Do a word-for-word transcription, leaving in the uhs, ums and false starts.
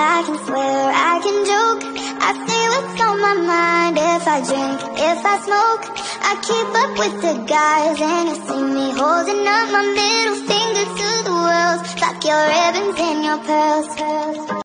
I can swear, I can joke. I say what's on my mind. If I drink, if I smoke, I keep up with the guys, and you see me holding up my middle finger to the world. Fuck your ribbons and your pearls.